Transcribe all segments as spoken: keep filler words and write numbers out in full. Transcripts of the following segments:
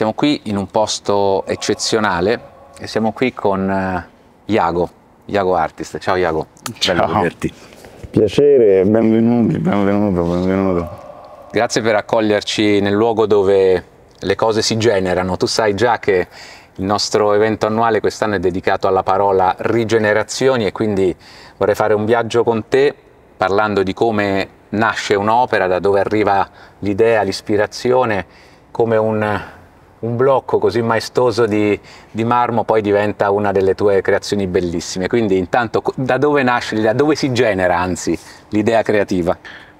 Siamo qui in un posto eccezionale e siamo qui con uh, Iago, Iago Artist. Ciao Iago, bello Ciao. vederti. Piacere, benvenuti, benvenuto, benvenuto. Grazie per accoglierci nel luogo dove le cose si generano. Tu sai già che il nostro evento annuale quest'anno è dedicato alla parola rigenerazioni e quindi vorrei fare un viaggio con te parlando di come nasce un'opera, da dove arriva l'idea, l'ispirazione, come un, un blocco così maestoso di, di marmo poi diventa una delle tue creazioni bellissime. Quindi intanto da dove nasce l'idea, dove si genera anzi l'idea creativa?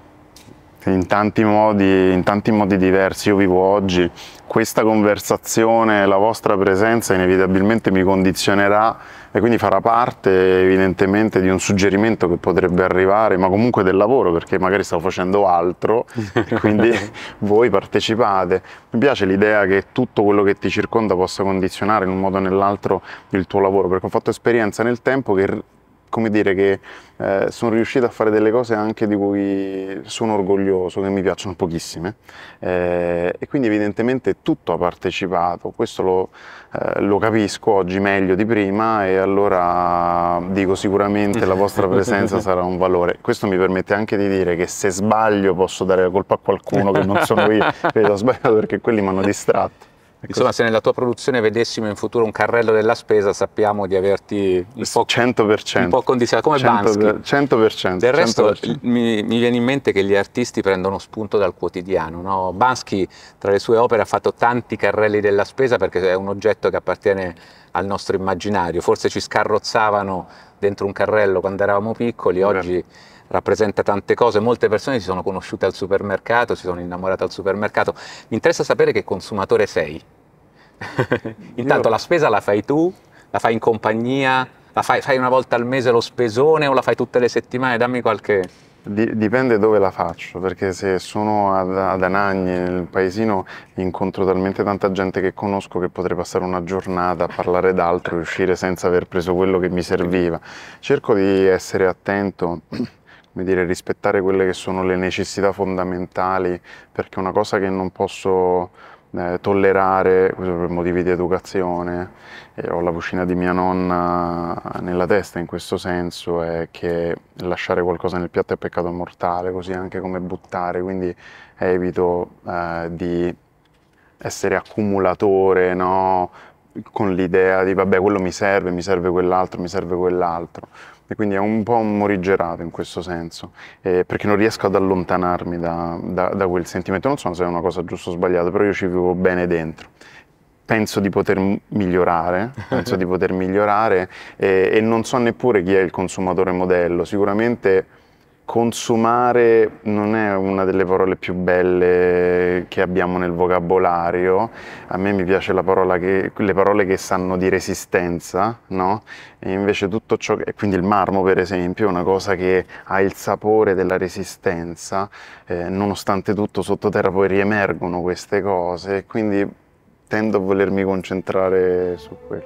In tanti modi, in tanti modi diversi. Io vivo oggi questa conversazione, la vostra presenza inevitabilmente mi condizionerà e quindi farà parte evidentemente di un suggerimento che potrebbe arrivare, ma comunque del lavoro, perché magari stavo facendo altro e quindi voi partecipate. Mi piace l'idea che tutto quello che ti circonda possa condizionare in un modo o nell'altro il tuo lavoro, perché ho fatto esperienza nel tempo che, come dire, che eh, sono riuscito a fare delle cose anche di cui sono orgoglioso, che mi piacciono pochissime, eh, e quindi evidentemente tutto ha partecipato. Questo lo, eh, lo capisco oggi meglio di prima e allora dico sicuramente la vostra presenza sarà un valore. Questo mi permette anche di dire che se sbaglio posso dare la colpa a qualcuno che non sono io, che ho sbagliato perché quelli mi hanno distratto. Insomma, se nella tua produzione vedessimo in futuro un carrello della spesa, sappiamo di averti un po', cento per cento. un po' condizionato, come Banksy. cento per cento. Del resto cento per cento. mi, mi viene in mente che gli artisti prendono spunto dal quotidiano, no? Banksy tra le sue opere ha fatto tanti carrelli della spesa perché è un oggetto che appartiene al nostro immaginario. Forse ci scarrozzavano dentro un carrello quando eravamo piccoli, oggi rappresenta tante cose. Molte persone si sono conosciute al supermercato, si sono innamorate al supermercato. Mi interessa sapere che consumatore sei. Intanto Io... la spesa la fai tu, la fai in compagnia, la fai, fai una volta al mese lo spesone o la fai tutte le settimane? Dammi qualche... Dipende dove la faccio, perché se sono ad, ad Anagni, nel paesino, incontro talmente tanta gente che conosco che potrei passare una giornata a parlare d'altro e uscire senza aver preso quello che mi serviva. Cerco di essere attento, come dire, rispettare quelle che sono le necessità fondamentali, perché una cosa che non posso eh, tollerare, questo per motivi di educazione, e ho la vocina di mia nonna nella testa in questo senso, è che lasciare qualcosa nel piatto è peccato mortale, così anche come buttare, quindi evito eh, di essere accumulatore, no? Con l'idea di vabbè, quello mi serve, mi serve quell'altro, mi serve quell'altro. E quindi è un po' un morigerato in questo senso, eh, perché non riesco ad allontanarmi da, da, da quel sentimento. Non so se è una cosa giusta o sbagliata, però io ci vivo bene dentro. Penso di poter migliorare, penso di poter migliorare e, e non so neppure chi è il consumatore modello. Sicuramente consumare non è una delle parole più belle che abbiamo nel vocabolario. A me mi piace la parola che, le parole che sanno di resistenza, no? E invece tutto ciò che, quindi il marmo per esempio è una cosa che ha il sapore della resistenza, eh, nonostante tutto sottoterra poi riemergono queste cose e quindi tendo a volermi concentrare su quello.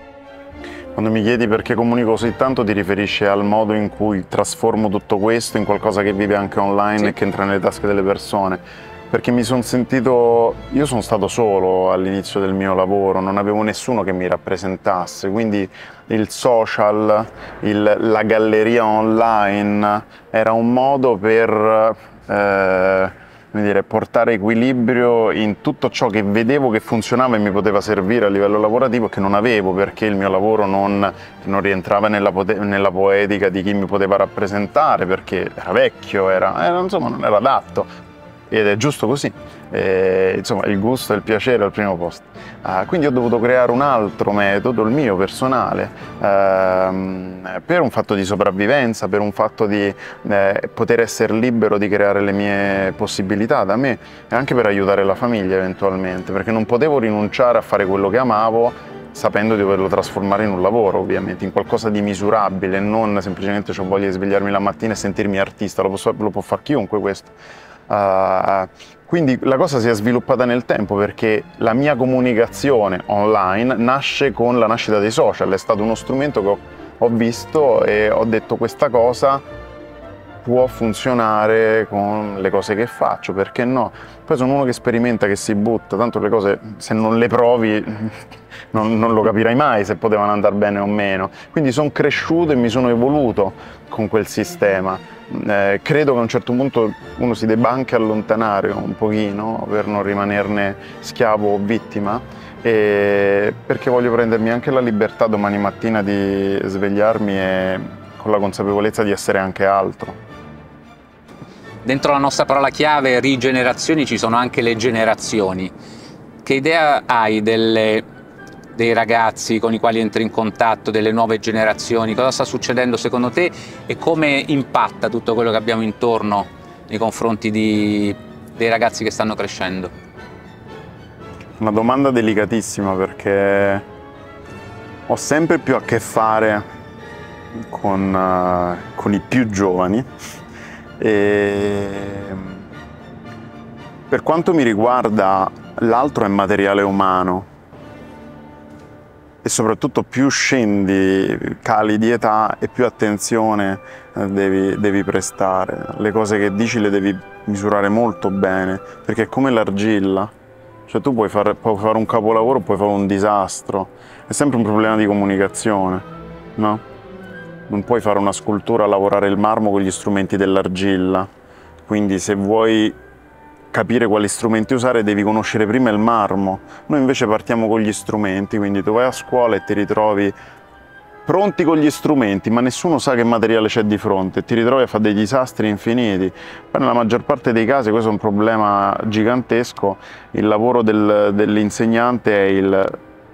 Quando mi chiedi perché comunico così tanto ti riferisci al modo in cui trasformo tutto questo in qualcosa che vive anche online, sì, e che entra nelle tasche delle persone. Perché mi sono sentito, io sono stato solo all'inizio del mio lavoro, non avevo nessuno che mi rappresentasse, quindi il social, il, la galleria online era un modo per eh, come dire, portare equilibrio in tutto ciò che vedevo che funzionava e mi poteva servire a livello lavorativo e che non avevo, perché il mio lavoro non, non rientrava nella, nella poetica di chi mi poteva rappresentare, perché era vecchio, era, era, insomma non era adatto. Ed è giusto così, eh, insomma il gusto e il piacere al primo posto. Uh, quindi ho dovuto creare un altro metodo, il mio personale, uh, per un fatto di sopravvivenza, per un fatto di eh, poter essere libero di creare le mie possibilità da me e anche per aiutare la famiglia eventualmente, perché non potevo rinunciare a fare quello che amavo sapendo di doverlo trasformare in un lavoro, ovviamente, in qualcosa di misurabile, non semplicemente ho voglia di svegliarmi la mattina e sentirmi artista, lo, posso, lo può fare chiunque questo. Uh, quindi la cosa si è sviluppata nel tempo perché la mia comunicazione online nasce con la nascita dei social, è stato uno strumento che ho, ho visto e ho detto questa cosa può funzionare con le cose che faccio, perché no? Poi sono uno che sperimenta, che si butta, tanto le cose se non le provi non, non lo capirai mai se potevano andare bene o meno. Quindi sono cresciuto e mi sono evoluto con quel sistema. Eh, credo che a un certo punto uno si debba anche allontanare un pochino per non rimanerne schiavo o vittima, e perché voglio prendermi anche la libertà domani mattina di svegliarmi e con la consapevolezza di essere anche altro. Dentro la nostra parola chiave rigenerazioni ci sono anche le generazioni. Che idea hai delle, dei ragazzi con i quali entri in contatto, delle nuove generazioni? Cosa sta succedendo secondo te e come impatta tutto quello che abbiamo intorno nei confronti di, dei ragazzi che stanno crescendo? Una domanda delicatissima, perché ho sempre più a che fare con, uh, con i più giovani. E per quanto mi riguarda, l'altro è materiale umano e soprattutto più scendi, cali di età e più attenzione devi, devi prestare. Le cose che dici le devi misurare molto bene, perché è come l'argilla, cioè tu puoi fare, puoi fare un capolavoro, puoi fare un disastro, è sempre un problema di comunicazione, no? Non puoi fare una scultura, lavorare il marmo con gli strumenti dell'argilla, quindi se vuoi capire quali strumenti usare devi conoscere prima il marmo. Noi invece partiamo con gli strumenti, quindi tu vai a scuola e ti ritrovi pronti con gli strumenti, ma nessuno sa che materiale c'è di fronte, ti ritrovi a fare dei disastri infiniti. Poi nella maggior parte dei casi questo è un problema gigantesco, il lavoro del, dell'insegnante è il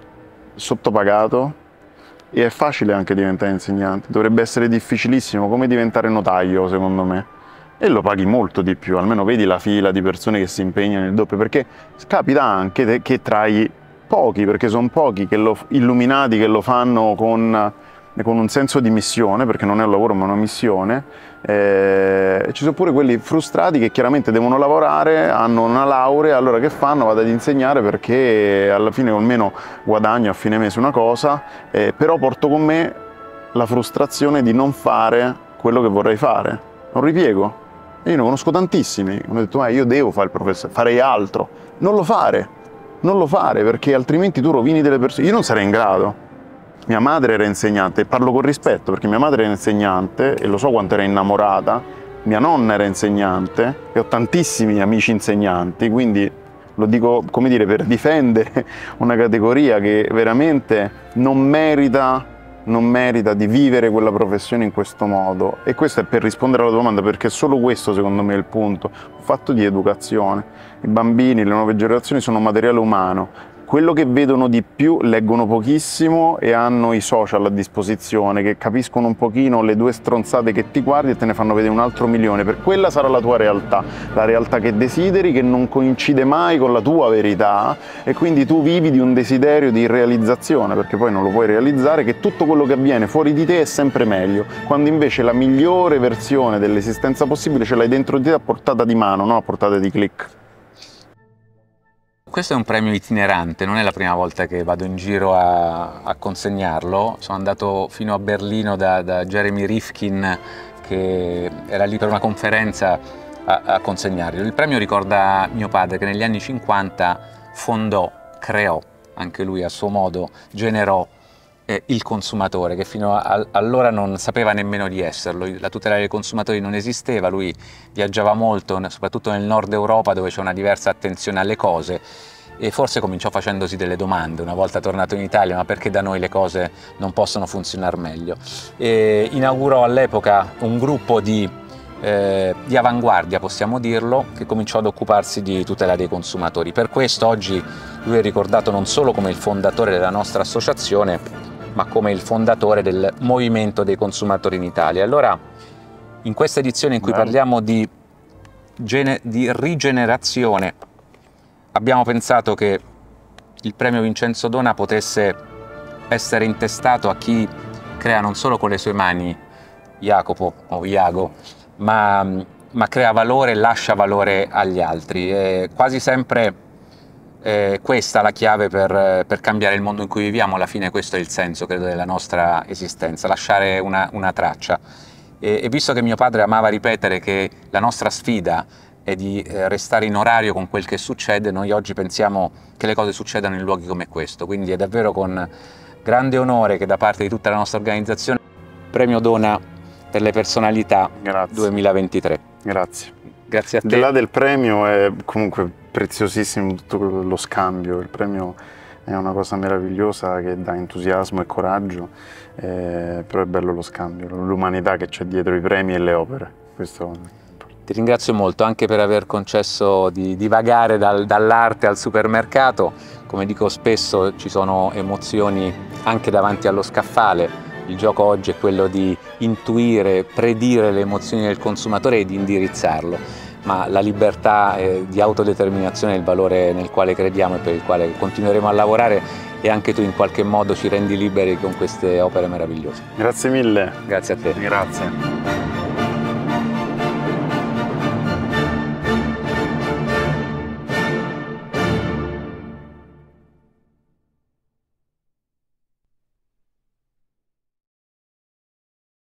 sottopagato, e è facile anche diventare insegnante, dovrebbe essere difficilissimo, come diventare notaio secondo me, e lo paghi molto di più, almeno vedi la fila di persone che si impegnano il doppio, perché capita anche che trai pochi, perché sono pochi che lo, illuminati che lo fanno con, con un senso di missione, perché non è un lavoro ma una missione, eh, ci sono pure quelli frustrati che chiaramente devono lavorare, hanno una laurea, allora che fanno? Vado ad insegnare perché alla fine almeno guadagno a fine mese una cosa, eh, però porto con me la frustrazione di non fare quello che vorrei fare, un ripiego. E io ne conosco tantissimi, mi hanno detto, ma io devo fare il professore, farei altro, non lo fare, non lo fare perché altrimenti tu rovini delle persone, io non sarei in grado. Mia madre era insegnante, e parlo con rispetto perché mia madre era insegnante e lo so quanto era innamorata, mia nonna era insegnante e ho tantissimi amici insegnanti, quindi lo dico, come dire, per difendere una categoria che veramente non merita, non merita di vivere quella professione in questo modo. E questo è per rispondere alla tua domanda, perché solo questo secondo me è il punto, un fatto di educazione. I bambini, le nuove generazioni sono materiale umano. Quello che vedono di più leggono pochissimo e hanno i social a disposizione che capiscono un pochino le due stronzate che ti guardi e te ne fanno vedere un altro milione. Per quella sarà la tua realtà, la realtà che desideri, che non coincide mai con la tua verità, e quindi tu vivi di un desiderio di realizzazione, perché poi non lo puoi realizzare, che tutto quello che avviene fuori di te è sempre meglio, quando invece la migliore versione dell'esistenza possibile ce l'hai dentro di te a portata di mano, non a portata di click. Questo è un premio itinerante, non è la prima volta che vado in giro a, a consegnarlo. Sono andato fino a Berlino da, da Jeremy Rifkin, che era lì per una conferenza, a, a consegnarlo. Il premio ricorda mio padre che negli anni cinquanta fondò, creò, anche lui a suo modo, generò eh, il consumatore, che fino a, allora non sapeva nemmeno di esserlo. La tutela dei consumatori non esisteva, lui viaggiava molto, soprattutto nel nord Europa dove c'è una diversa attenzione alle cose, e forse cominciò facendosi delle domande una volta tornato in Italia: ma perché da noi le cose non possono funzionare meglio? E inaugurò all'epoca un gruppo di, eh, di avanguardia, possiamo dirlo, che cominciò ad occuparsi di tutela dei consumatori. Per questo oggi lui è ricordato non solo come il fondatore della nostra associazione, ma come il fondatore del movimento dei consumatori in Italia. Allora, in questa edizione in cui Bello. parliamo di, di rigenerazione, abbiamo pensato che il premio Vincenzo Dona potesse essere intestato a chi crea non solo con le sue mani, Jacopo o Iago, ma, ma crea valore e lascia valore agli altri. E quasi sempre eh, questa è la chiave per, per cambiare il mondo in cui viviamo. Alla fine questo è il senso, credo, della nostra esistenza, lasciare una, una traccia. E, e visto che mio padre amava ripetere che la nostra sfida è di eh, restare in orario con quel che succede, noi oggi pensiamo che le cose succedano in luoghi come questo, quindi è davvero con grande onore che da parte di tutta la nostra organizzazione il premio Dona per le personalità Grazie. duemilaventitré. Grazie. Grazie a te. Al di là del premio è comunque preziosissimo tutto lo scambio, il premio è una cosa meravigliosa che dà entusiasmo e coraggio, eh, però è bello lo scambio, l'umanità che c'è dietro i premi e le opere. Questo... Ti ringrazio molto anche per aver concesso di divagare dal, dall'arte al supermercato. Come dico spesso, ci sono emozioni anche davanti allo scaffale. Il gioco oggi è quello di intuire, predire le emozioni del consumatore e di indirizzarlo, ma la libertà eh, di autodeterminazione è il valore nel quale crediamo e per il quale continueremo a lavorare, e anche tu in qualche modo ci rendi liberi con queste opere meravigliose. Grazie mille. Grazie a te. Grazie.